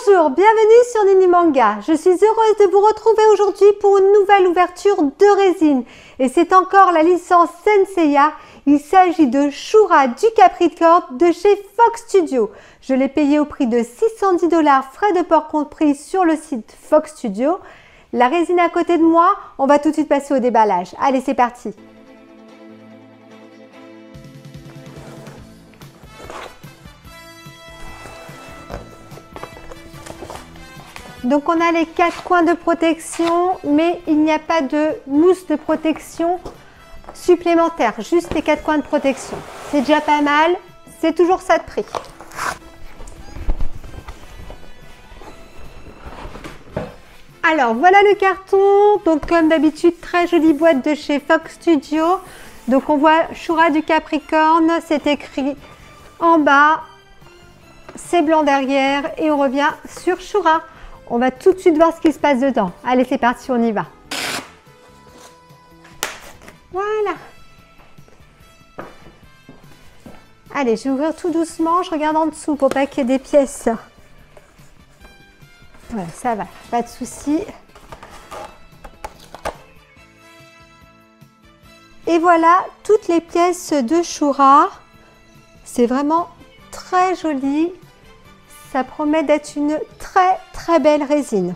Bonjour, bienvenue sur Nini Manga. Je suis heureuse de vous retrouver aujourd'hui pour une nouvelle ouverture de résine. Et c'est encore la licence Senseiya. Il s'agit de Shura du Capricorne de chez Fox Studio. Je l'ai payé au prix de 610 $, frais de port compris sur le site Fox Studio. La résine à côté de moi, on va tout de suite passer au déballage. Allez, c'est parti. Donc on a les 4 coins de protection, mais il n'y a pas de mousse de protection supplémentaire, juste les 4 coins de protection. C'est déjà pas mal, c'est toujours ça de prix. Alors voilà le carton, donc comme d'habitude très jolie boîte de chez Fox Studio. Donc on voit Shura du Capricorne, c'est écrit en bas, c'est blanc derrière et on revient sur Shura. On va tout de suite voir ce qui se passe dedans. Allez, c'est parti, on y va. Voilà. Allez, je vais ouvrir tout doucement. Je regarde en dessous pour pas qu'il y ait des pièces. Voilà, ça va, pas de souci. Et voilà toutes les pièces de Shura. C'est vraiment très joli. Ça promet d'être une très belle résine.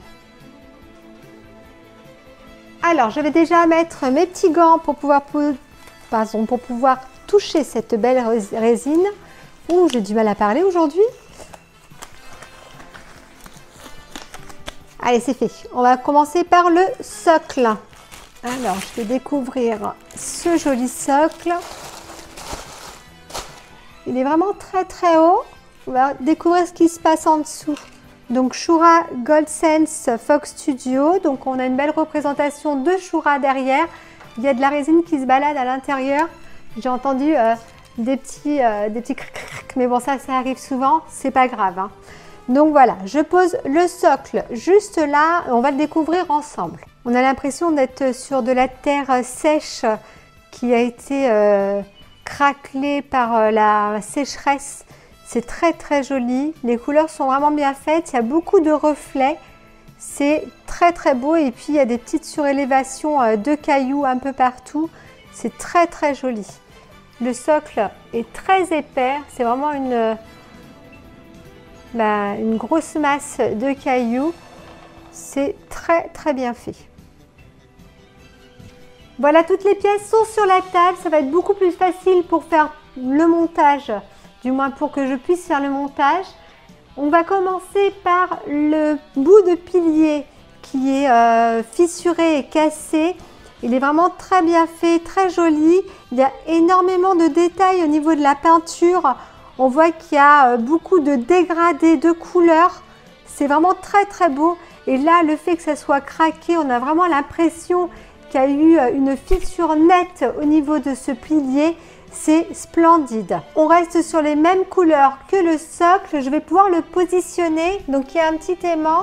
Alors, je vais déjà mettre mes petits gants pour pouvoir toucher cette belle résine. Ouh, j'ai du mal à parler aujourd'hui. Allez, c'est fait. On va commencer par le socle. Alors, je vais découvrir ce joli socle. Il est vraiment très haut. On va découvrir ce qui se passe en dessous. Donc Shura Gold Sense Fox Studio. Donc on a une belle représentation de Shura derrière. Il y a de la résine qui se balade à l'intérieur. J'ai entendu des petits cric, mais bon ça arrive souvent, c'est pas grave. Hein. Donc voilà, je pose le socle juste là. On va le découvrir ensemble. On a l'impression d'être sur de la terre sèche qui a été craquelée par la sécheresse. C'est très joli, les couleurs sont vraiment bien faites, il y a beaucoup de reflets, c'est très beau et puis il y a des petites surélévations de cailloux un peu partout, c'est très joli. Le socle est très épais, c'est vraiment une grosse masse de cailloux, c'est très bien fait. Voilà, toutes les pièces sont sur la table, ça va être beaucoup plus facile pour faire le montage. Du moins pour que je puisse faire le montage. On va commencer par le bout de pilier qui est fissuré et cassé. Il est vraiment très bien fait, très joli. Il y a énormément de détails au niveau de la peinture. On voit qu'il y a beaucoup de dégradés de couleurs. C'est vraiment très beau. Et là, le fait que ça soit craqué, on a vraiment l'impression qu'il y a eu une fissure nette au niveau de ce pilier. C'est splendide. On reste sur les mêmes couleurs que le socle. Je vais pouvoir le positionner. Donc il y a un petit aimant.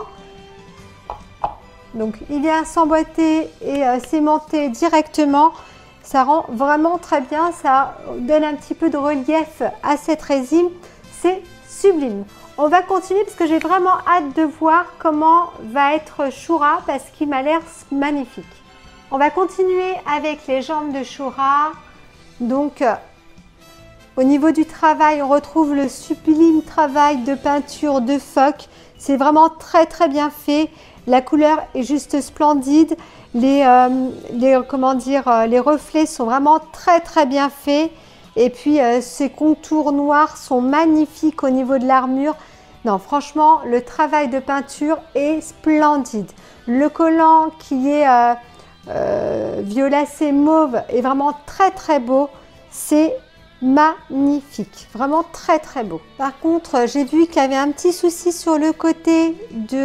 Donc il vient s'emboîter et s'aimanter directement. Ça rend vraiment très bien. Ça donne un petit peu de relief à cette résine. C'est sublime. On va continuer parce que j'ai vraiment hâte de voir comment va être Shura parce qu'il m'a l'air magnifique. On va continuer avec les jambes de Shura. Donc, au niveau du travail, on retrouve le sublime travail de peinture de phoque. C'est vraiment très bien fait. La couleur est juste splendide. Les reflets sont vraiment très bien faits. Et puis, ces contours noirs sont magnifiques au niveau de l'armure. Non, franchement, le travail de peinture est splendide. Le collant qui est violacé mauve est vraiment très beau, c'est magnifique, vraiment très beau. Par contre, j'ai vu qu'il y avait un petit souci sur le côté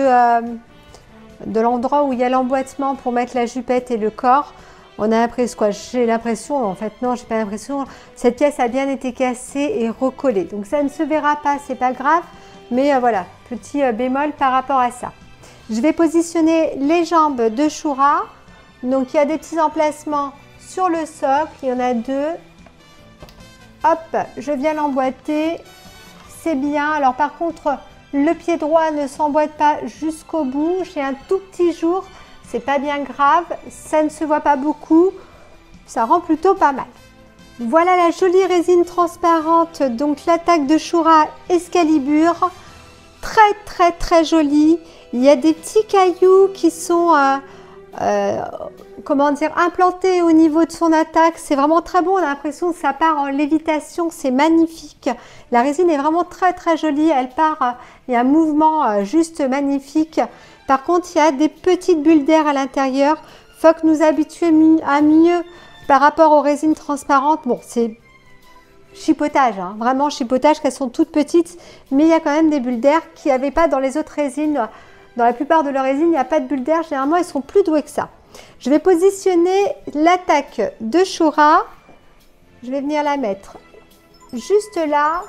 de l'endroit où il y a l'emboîtement pour mettre la jupette et le corps. On a l'impression, quoi, j'ai l'impression, en fait non, j'ai pas l'impression, cette pièce a bien été cassée et recollée. Donc ça ne se verra pas, c'est pas grave, mais voilà, petit bémol par rapport à ça. Je vais positionner les jambes de Shura. Donc il y a des petits emplacements sur le socle, il y en a 2. Hop, je viens l'emboîter, c'est bien. Alors par contre, Le pied droit ne s'emboîte pas jusqu'au bout. J'ai un tout petit jour, c'est pas bien grave, ça ne se voit pas beaucoup, ça rend plutôt pas mal. Voilà la jolie résine transparente, donc l'attaque de Shura Excalibur. Très jolie. Il y a des petits cailloux qui sont comment dire, implantés au niveau de son attaque. C'est vraiment très beau, on a l'impression que ça part en lévitation, c'est magnifique. La résine est vraiment très jolie, elle part, il y a un mouvement juste magnifique. Par contre, il y a des petites bulles d'air à l'intérieur. Il faut que nous habituions à mieux par rapport aux résines transparentes. Bon, c'est chipotage, hein, vraiment chipotage, qu'elles sont toutes petites, mais il y a quand même des bulles d'air qu'il n'y avait pas dans les autres résines. Dans la plupart de leurs résines, il n'y a pas de bulles d'air. Généralement, elles sont plus douées que ça. Je vais positionner l'attaque de Shura. Je vais venir la mettre juste là.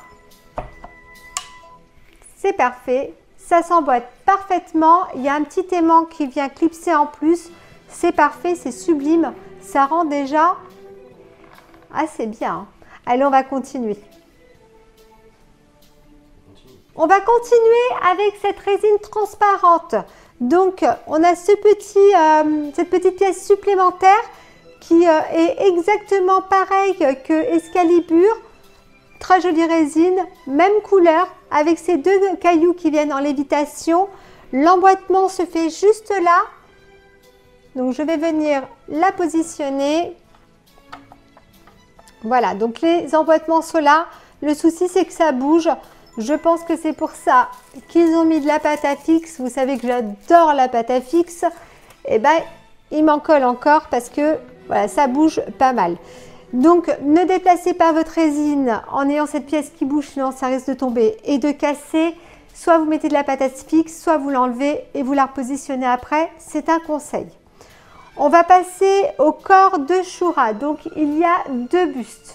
C'est parfait. Ça s'emboîte parfaitement. Il y a un petit aimant qui vient clipser en plus. C'est parfait, c'est sublime. Ça rend déjà assez bien. Allez, on va continuer. On va continuer avec cette résine transparente. Donc, on a cette petite pièce supplémentaire qui est exactement pareille que Excalibur. Très jolie résine, même couleur, avec ces deux cailloux qui viennent en lévitation. L'emboîtement se fait juste là. Donc, je vais venir la positionner. Voilà, donc les emboîtements sont là. Le souci, c'est que ça bouge. Je pense que c'est pour ça qu'ils ont mis de la pâte à fixe. Vous savez que j'adore la pâte à fixe. Et ben, il m'en colle encore parce que voilà, ça bouge pas mal. Donc, ne déplacez pas votre résine en ayant cette pièce qui bouge, sinon ça risque de tomber et de casser. Soit vous mettez de la pâte à fixe, soit vous l'enlevez et vous la repositionnez après. C'est un conseil. On va passer au corps de Shura. Donc, il y a deux bustes.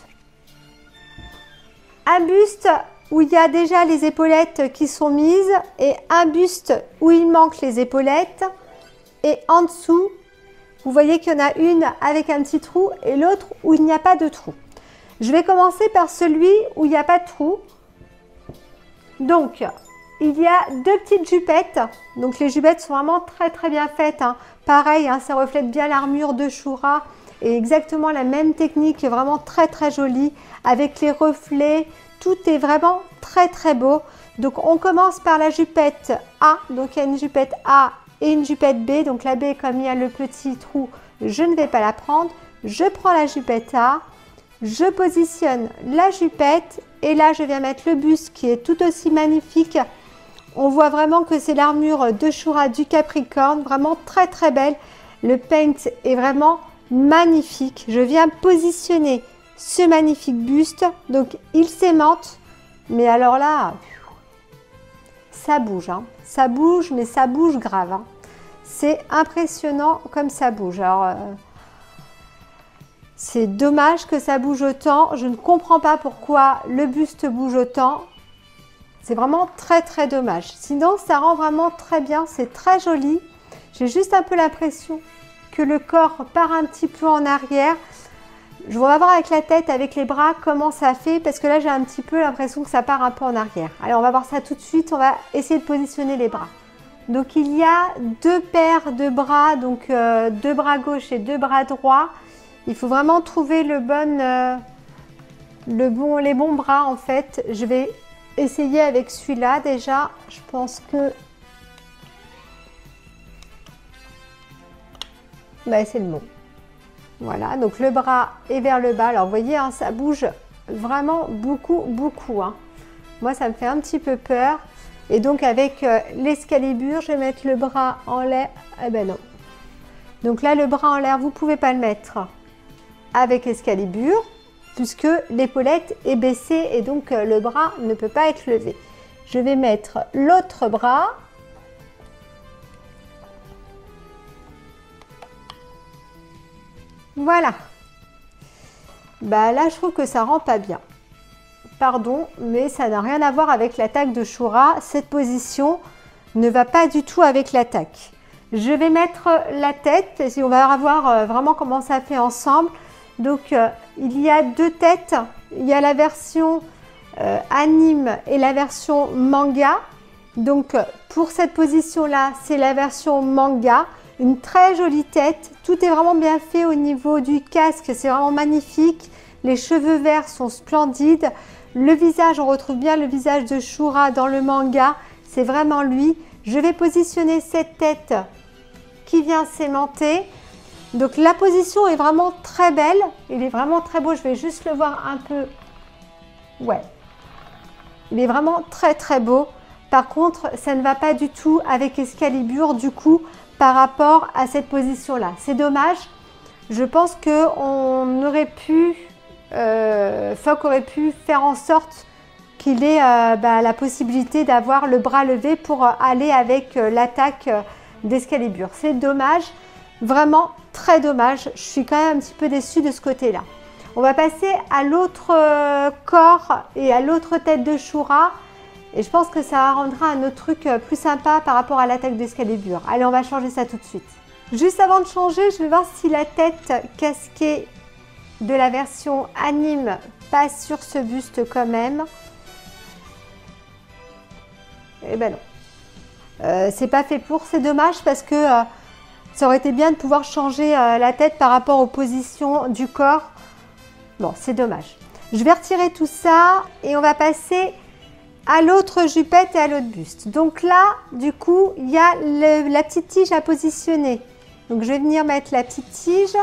Un buste où il y a déjà les épaulettes qui sont mises et un buste où il manque les épaulettes. Et en dessous, vous voyez qu'il y en a une avec un petit trou et l'autre où il n'y a pas de trou. Je vais commencer par celui où il n'y a pas de trou. Donc, il y a deux petites jupettes. Donc, les jupettes sont vraiment très bien faites, hein. Pareil, hein, ça reflète bien l'armure de Shura et exactement la même technique, vraiment très jolie avec les reflets. Tout est vraiment très beau. Donc, on commence par la jupette A. Donc, il y a une jupette A et une jupette B. Donc, la B, comme il y a le petit trou, je ne vais pas la prendre. Je prends la jupette A, je positionne la jupette et là, je viens mettre le buste qui est tout aussi magnifique. On voit vraiment que c'est l'armure de Shura du Capricorne, vraiment très belle. Le paint est vraiment magnifique. Je viens positionner ce magnifique buste. Donc, il s'aimante. Mais alors là, ça bouge. Hein. Ça bouge, mais ça bouge grave. Hein. C'est impressionnant comme ça bouge. Alors, c'est dommage que ça bouge autant. Je ne comprends pas pourquoi le buste bouge autant. C'est vraiment très dommage. Sinon, ça rend vraiment très bien. C'est très joli. J'ai juste un peu l'impression que le corps part un petit peu en arrière. Je vais voir avec la tête, avec les bras, comment ça fait. Parce que là, j'ai un petit peu l'impression que ça part un peu en arrière. Alors, on va voir ça tout de suite. On va essayer de positionner les bras. Donc, il y a deux paires de bras. Donc, deux bras gauche et deux bras droits. Il faut vraiment trouver les bons bras, en fait. Je vais essayer avec celui-là déjà. Je pense que c'est le bon. Voilà, donc le bras est vers le bas. Alors vous voyez, hein, ça bouge vraiment beaucoup. Hein. Moi, ça me fait un petit peu peur. Et donc avec l'Excalibur, je vais mettre le bras en l'air. Eh ben non. Donc là, le bras en l'air, vous ne pouvez pas le mettre avec Excalibur, puisque l'épaulette est baissée et donc le bras ne peut pas être levé. Je vais mettre l'autre bras. Voilà. Là, je trouve que ça rend pas bien. Pardon, mais ça n'a rien à voir avec l'attaque de Shura. Cette position ne va pas du tout avec l'attaque. Je vais mettre la tête et on va voir vraiment comment ça fait ensemble. Donc, il y a deux têtes. Il y a la version anime et la version manga. Donc pour cette position-là, c'est la version manga. Une très jolie tête. Tout est vraiment bien fait au niveau du casque. C'est vraiment magnifique. Les cheveux verts sont splendides. Le visage, on retrouve bien le visage de Shura dans le manga. C'est vraiment lui. Je vais positionner cette tête qui vient s'aimanter. Donc la position est vraiment très belle. Il est vraiment très beau. Je vais juste le voir un peu. Ouais. Il est vraiment très très beau. Par contre, ça ne va pas du tout avec Excalibur du coup par rapport à cette position-là. C'est dommage. Je pense qu'on aurait pu, Fogg aurait pu faire en sorte qu'il ait la possibilité d'avoir le bras levé pour aller avec l'attaque d'Excalibur. C'est dommage, vraiment très dommage. Je suis quand même un petit peu déçue de ce côté-là. On va passer à l'autre corps et à l'autre tête de Shura. Et je pense que ça rendra un autre truc plus sympa par rapport à l'attaque d'Excalibur. Allez, on va changer ça tout de suite. Juste avant de changer, je vais voir si la tête casquée de la version anime passe sur ce buste quand même. Eh ben non. C'est pas fait pour, c'est dommage parce que ça aurait été bien de pouvoir changer la tête par rapport aux positions du corps. Bon, c'est dommage. Je vais retirer tout ça et on va passer à l'autre jupette et à l'autre buste. Donc là, du coup, il y a la petite tige à positionner. Donc je vais venir mettre la petite tige.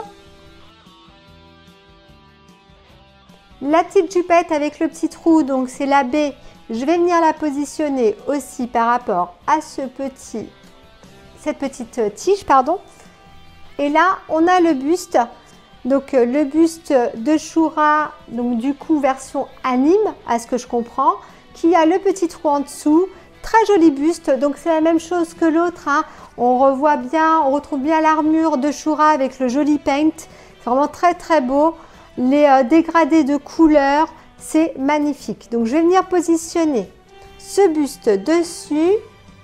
La petite jupette avec le petit trou, donc c'est la baie. Je vais venir la positionner aussi par rapport à cette petite tige, pardon. Et là, on a le buste. Donc le buste de Shura, donc du coup version anime, à ce que je comprends, qui a le petit trou en dessous. Très joli buste, donc c'est la même chose que l'autre. Hein. On revoit bien, on retrouve bien l'armure de Shura avec le joli paint. C'est vraiment très très beau. Les dégradés de couleurs, c'est magnifique. Donc je vais venir positionner ce buste dessus.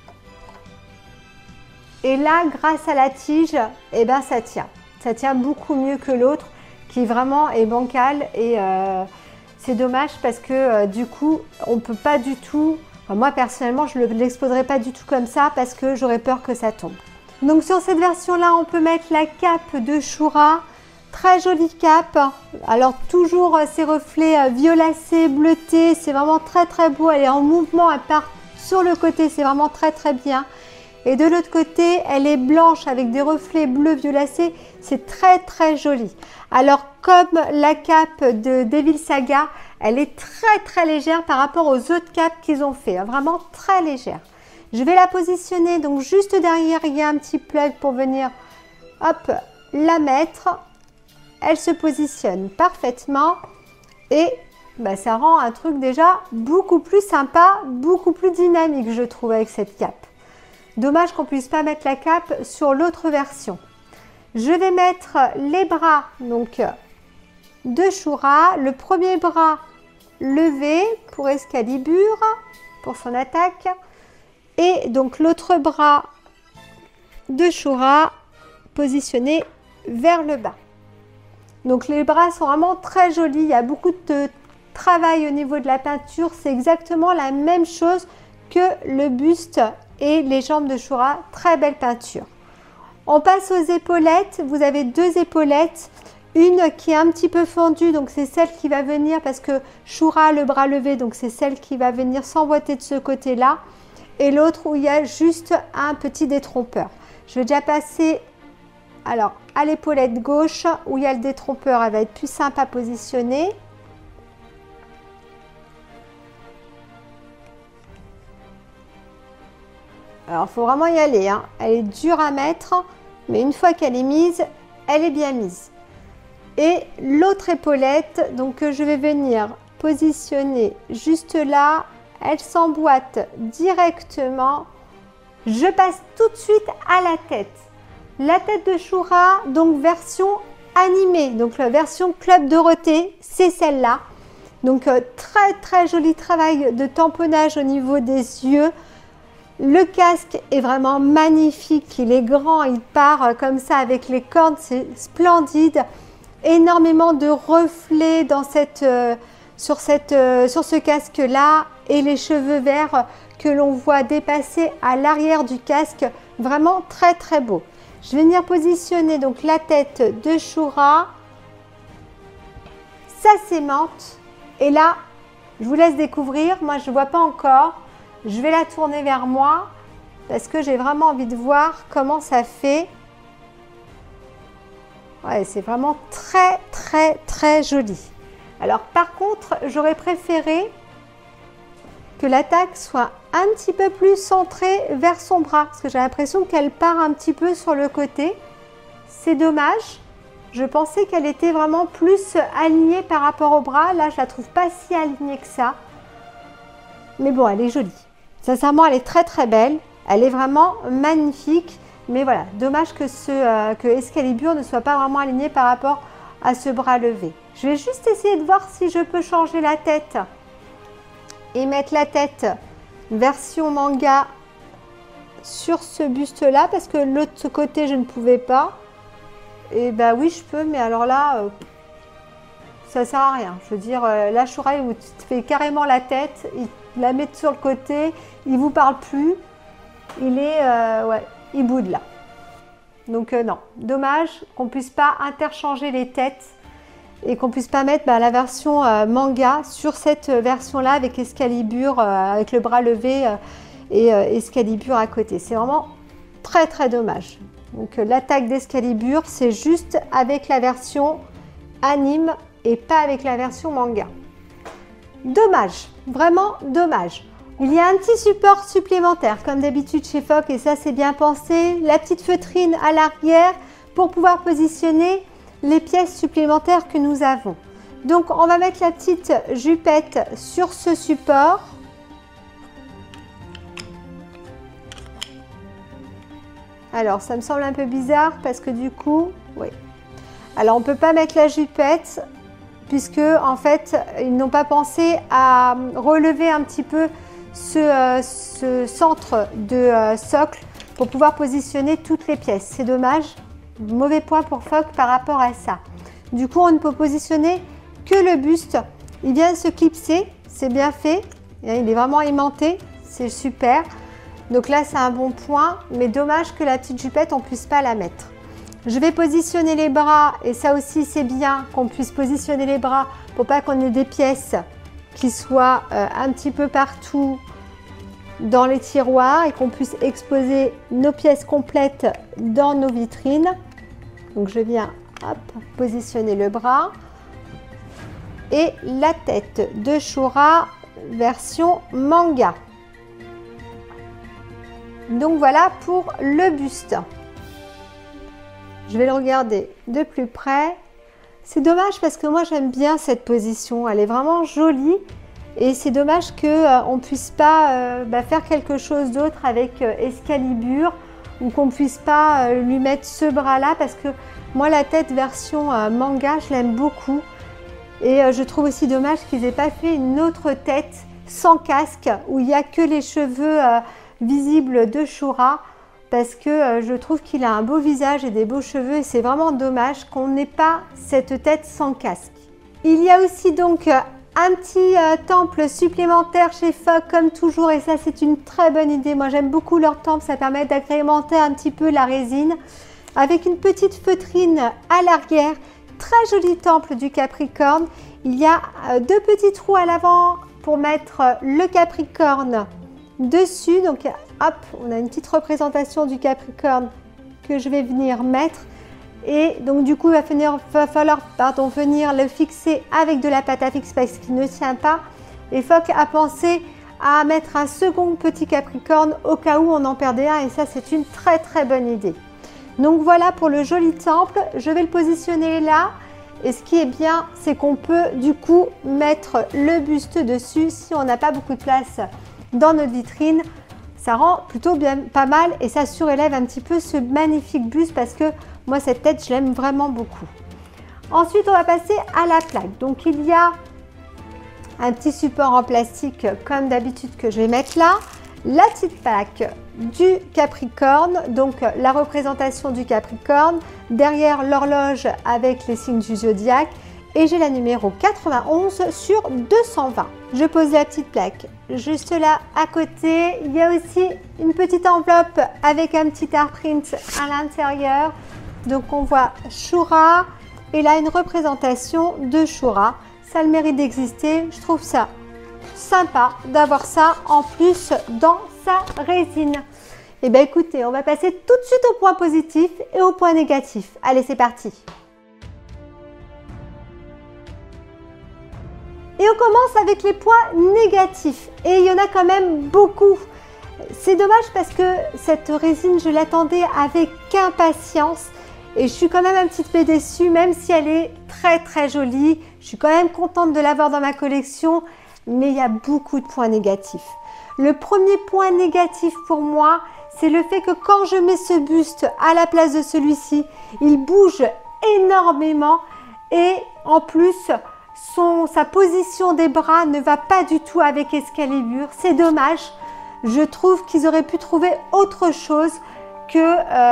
Et là, grâce à la tige, eh ben, ça tient. Ça tient beaucoup mieux que l'autre qui vraiment est bancal. Et c'est dommage parce que du coup, on ne peut pas du tout... Enfin, moi, personnellement, je ne l'exposerai pas du tout comme ça parce que j'aurais peur que ça tombe. Donc sur cette version-là, on peut mettre la cape de Shura. Très jolie cape. Alors toujours ces reflets violacés, bleutés. C'est vraiment très très beau. Elle est en mouvement, elle part sur le côté. C'est vraiment très très bien. Et de l'autre côté, elle est blanche avec des reflets bleus violacés. C'est très très joli. Alors comme la cape de Devil Saga, elle est très très légère par rapport aux autres capes qu'ils ont fait. Vraiment très légère. Je vais la positionner donc juste derrière. Il y a un petit plug pour venir hop, la mettre. Elle se positionne parfaitement et ça rend un truc déjà beaucoup plus sympa, beaucoup plus dynamique je trouve avec cette cape. Dommage qu'on ne puisse pas mettre la cape sur l'autre version. Je vais mettre les bras donc de Shura. Le premier bras levé pour Excalibur, pour son attaque. Et donc l'autre bras de Shura positionné vers le bas. Donc les bras sont vraiment très jolis. Il y a beaucoup de travail au niveau de la peinture. C'est exactement la même chose que le buste et les jambes de Shura. Très belle peinture. On passe aux épaulettes. Vous avez deux épaulettes. Une qui est un petit peu fendue, donc c'est celle qui va venir parce que Shura a le bras levé, donc c'est celle qui va venir s'emboîter de ce côté-là. Et l'autre où il y a juste un petit détrompeur. Je vais déjà passer alors à l'épaulette gauche où il y a le détrompeur. Elle va être plus simple à positionner. Alors il faut vraiment y aller. Hein. Elle est dure à mettre, mais une fois qu'elle est mise, elle est bien mise. Et l'autre épaulette, donc je vais venir positionner juste là. Elle s'emboîte directement. Je passe tout de suite à la tête. La tête de Shura, donc version animée, donc la version Club Dorothée, c'est celle-là. Donc très très joli travail de tamponnage au niveau des yeux. Le casque est vraiment magnifique, il est grand, il part comme ça avec les cornes, c'est splendide. Énormément de reflets dans sur ce casque-là et les cheveux verts que l'on voit dépasser à l'arrière du casque. Vraiment très très beau. Je vais venir positionner donc la tête de Shura, sa sémante. Et là, je vous laisse découvrir. Moi, je ne vois pas encore. Je vais la tourner vers moi parce que j'ai vraiment envie de voir comment ça fait. Ouais, c'est vraiment très très très joli. Alors par contre, j'aurais préféré que l'attaque soit un petit peu plus centrée vers son bras, parce que j'ai l'impression qu'elle part un petit peu sur le côté. C'est dommage. Je pensais qu'elle était vraiment plus alignée par rapport au bras. Là, je la trouve pas si alignée que ça. Mais bon, elle est jolie. Sincèrement, elle est très très belle. Elle est vraiment magnifique. Mais voilà, dommage que Excalibur ne soit pas vraiment aligné par rapport à ce bras levé. Je vais juste essayer de voir si je peux changer la tête et mettre la tête version manga sur ce buste là, parce que l'autre côté je ne pouvais pas. Et bah oui, je peux, mais alors là ça sert à rien. Je veux dire, là Shura, où tu te fais carrément la tête, il la met sur le côté, il vous parle plus, il est ouais, il boude là. Donc non, dommage qu'on puisse pas interchanger les têtes et qu'on puisse pas mettre la version manga sur cette version là avec Excalibur, avec le bras levé et Excalibur à côté. C'est vraiment très très dommage. Donc l'attaque d'Excalibur, c'est juste avec la version anime et pas avec la version manga. Dommage, vraiment dommage. Il y a un petit support supplémentaire comme d'habitude chez Foc, et ça c'est bien pensé. La petite feutrine à l'arrière pour pouvoir positionner les pièces supplémentaires que nous avons. Donc on va mettre la petite jupette sur ce support. Alors ça me semble un peu bizarre parce que du coup, oui. Alors on ne peut pas mettre la jupette puisque en fait ils n'ont pas pensé à relever un petit peu ce centre de socle pour pouvoir positionner toutes les pièces. C'est dommage. Mauvais point pour Foc par rapport à ça. Du coup, on ne peut positionner que le buste. Il vient de se clipser, c'est bien fait. Il est vraiment aimanté, c'est super. Donc là, c'est un bon point, mais dommage que la petite jupette, on ne puisse pas la mettre. Je vais positionner les bras, et ça aussi, c'est bien qu'on puisse positionner les bras pour pas qu'on ait des pièces qui soient un petit peu partout dans les tiroirs et qu'on puisse exposer nos pièces complètes dans nos vitrines. Donc je viens positionner le bras et la tête de Shura version manga. Donc voilà pour le buste. Je vais le regarder de plus près. C'est dommage parce que moi j'aime bien cette position, elle est vraiment jolie. Et c'est dommage qu'on ne puisse pas faire quelque chose d'autre avec Excalibur, ou qu'on ne puisse pas lui mettre ce bras-là, parce que moi, la tête version manga, je l'aime beaucoup. Et je trouve aussi dommage qu'ils n'aient pas fait une autre tête sans casque, où il n'y a que les cheveux visibles de Shura, parce que je trouve qu'il a un beau visage et des beaux cheveux, et c'est vraiment dommage qu'on n'ait pas cette tête sans casque. Il y a aussi donc un petit temple supplémentaire chez Foc comme toujours, et ça c'est une très bonne idée. Moi j'aime beaucoup leur temple, ça permet d'agrémenter un petit peu la résine avec une petite feutrine à l'arrière. Très joli temple du Capricorne. Il y a deux petits trous à l'avant pour mettre le Capricorne dessus. Donc hop, on a une petite représentation du Capricorne que je vais venir mettre. Et donc du coup, il va falloir venir le fixer avec de la pâte à fixe parce qu'il ne tient pas. Et Foc a pensé à mettre un second petit Capricorne au cas où on en perdait un. Et ça, c'est une très très bonne idée. Donc voilà pour le joli temple. Je vais le positionner là. Et ce qui est bien, c'est qu'on peut du coup mettre le buste dessus si on n'a pas beaucoup de place dans notre vitrine. Ça rend plutôt bien, pas mal, et ça surélève un petit peu ce magnifique buste parce que moi cette tête je l'aime vraiment beaucoup. Ensuite on va passer à la plaque. Donc il y a un petit support en plastique comme d'habitude que je vais mettre là. La petite plaque du Capricorne, donc la représentation du Capricorne. Derrière l'horloge avec les signes du zodiaque. et j'ai la numéro 91 sur 220. Je pose la petite plaque juste là à côté. Il y a aussi une petite enveloppe avec un petit art print à l'intérieur. Donc on voit Shura et là une représentation de Shura. Ça a le mérite d'exister. Je trouve ça sympa d'avoir ça en plus dans sa résine. Et bien écoutez, on va passer tout de suite au point positif et au point négatif. Allez, c'est parti. Et on commence avec les points négatifs. Et il y en a quand même beaucoup. C'est dommage parce que cette résine, je l'attendais avec impatience. Et je suis quand même un petit peu déçue, même si elle est très très jolie. Je suis quand même contente de l'avoir dans ma collection. Mais il y a beaucoup de points négatifs. Le premier point négatif pour moi, c'est le fait que quand je mets ce buste à la place de celui-ci, il bouge énormément et en plus, sa position des bras ne va pas du tout avec Excalibur. C'est dommage. Je trouve qu'ils auraient pu trouver autre chose que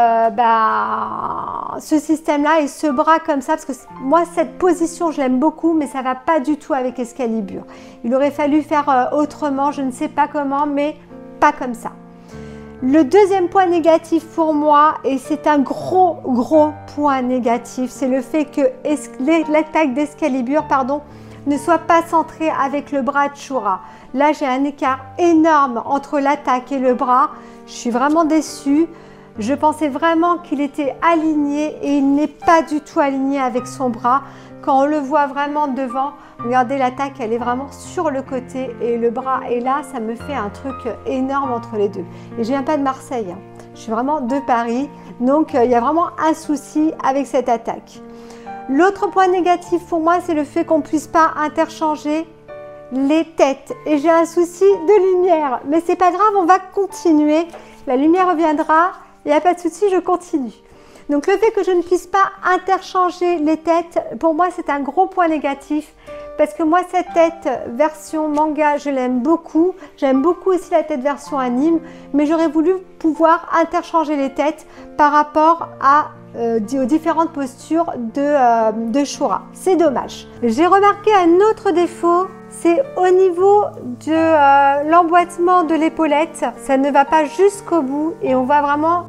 ce système-là et ce bras comme ça. Parce que moi, cette position, je l'aime beaucoup, mais ça ne va pas du tout avec Excalibur. Il aurait fallu faire autrement, je ne sais pas comment, mais pas comme ça. Le deuxième point négatif pour moi, et c'est un gros point négatif, c'est le fait que l'attaque d'Excalibur ne soit pas centrée avec le bras de Shura. Là, j'ai un écart énorme entre l'attaque et le bras. Je suis vraiment déçue. Je pensais vraiment qu'il était aligné et il n'est pas du tout aligné avec son bras. Quand on le voit vraiment devant, regardez l'attaque, elle est vraiment sur le côté et le bras est là, ça me fait un truc énorme entre les deux. Et je viens pas de Marseille, hein. Je suis vraiment de Paris, donc il y a vraiment un souci avec cette attaque. L'autre point négatif pour moi, c'est le fait qu'on ne puisse pas interchanger les têtes. Et j'ai un souci de lumière, mais c'est pas grave, on va continuer. La lumière reviendra, il n'y a pas de souci, je continue. Donc le fait que je ne puisse pas interchanger les têtes, pour moi c'est un gros point négatif parce que moi cette tête version manga je l'aime beaucoup. J'aime beaucoup aussi la tête version anime, mais j'aurais voulu pouvoir interchanger les têtes par rapport aux différentes postures de Shura. C'est dommage. J'ai remarqué un autre défaut, c'est au niveau de l'emboîtement de l'épaulette. Ça ne va pas jusqu'au bout et on voit vraiment.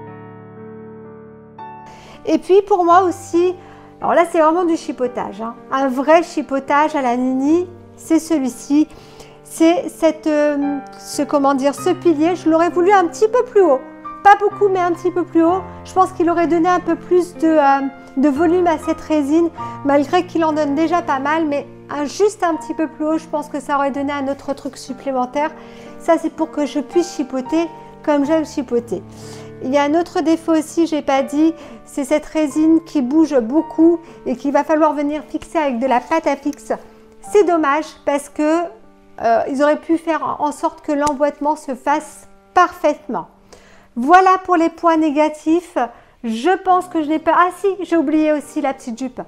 Et puis pour moi aussi, alors là c'est vraiment du chipotage, hein. Un vrai chipotage à la Nini, c'est celui-ci. C'est ce pilier, je l'aurais voulu un petit peu plus haut. Pas beaucoup mais un petit peu plus haut. Je pense qu'il aurait donné un peu plus de volume à cette résine, malgré qu'il en donne déjà pas mal, mais juste un petit peu plus haut, je pense que ça aurait donné un autre truc supplémentaire. Ça c'est pour que je puisse chipoter comme j'aime chipoter. Il y a un autre défaut aussi, je n'ai pas dit, c'est cette résine qui bouge beaucoup et qu'il va falloir venir fixer avec de la pâte à fixe. C'est dommage parce que ils auraient pu faire en sorte que l'emboîtement se fasse parfaitement. Voilà pour les points négatifs. Je pense que je n'ai pas... Ah si, j'ai oublié aussi la petite jupe.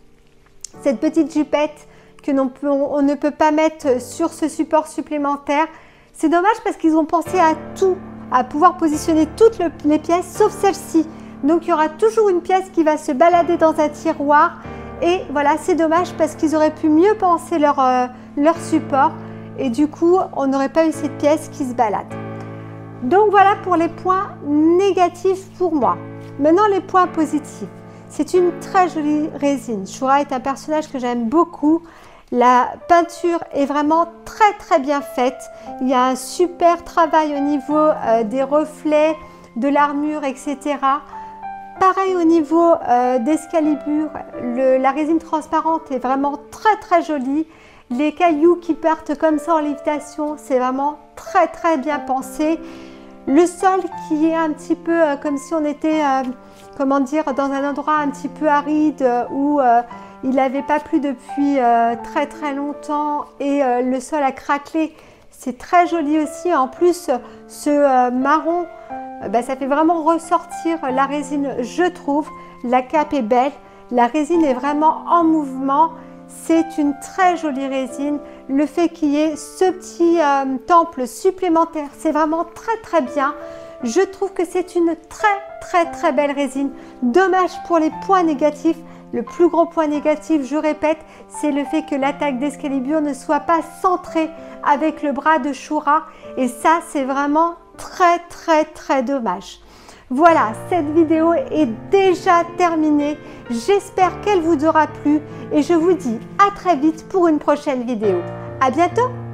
Cette petite jupette que on ne peut pas mettre sur ce support supplémentaire. C'est dommage parce qu'ils ont pensé à tout, à pouvoir positionner toutes les pièces sauf celle-ci. Donc il y aura toujours une pièce qui va se balader dans un tiroir. Et voilà, c'est dommage parce qu'ils auraient pu mieux penser leur support. Et du coup, on n'aurait pas eu cette pièce qui se balade. Donc voilà pour les points négatifs pour moi. Maintenant les points positifs. C'est une très jolie résine. Shura est un personnage que j'aime beaucoup. La peinture est vraiment très bien faite. Il y a un super travail au niveau des reflets, de l'armure, etc. Pareil au niveau d'Excalibur, la résine transparente est vraiment très jolie. Les cailloux qui partent comme ça en lévitation, c'est vraiment très bien pensé. Le sol qui est un petit peu comme si on était, comment dire, dans un endroit un petit peu aride où il n'avait pas plu depuis très longtemps et le sol a craquelé. C'est très joli aussi. En plus, ce marron, ça fait vraiment ressortir la résine, je trouve. La cape est belle. La résine est vraiment en mouvement. C'est une très jolie résine. Le fait qu'il y ait ce petit temple supplémentaire, c'est vraiment très bien. Je trouve que c'est une très belle résine. Dommage pour les points négatifs, Le plus gros point négatif, je répète, c'est le fait que l'attaque d'Excalibur ne soit pas centrée avec le bras de Shura. Et ça, c'est vraiment très dommage. Voilà, cette vidéo est déjà terminée. J'espère qu'elle vous aura plu et je vous dis à très vite pour une prochaine vidéo. À bientôt!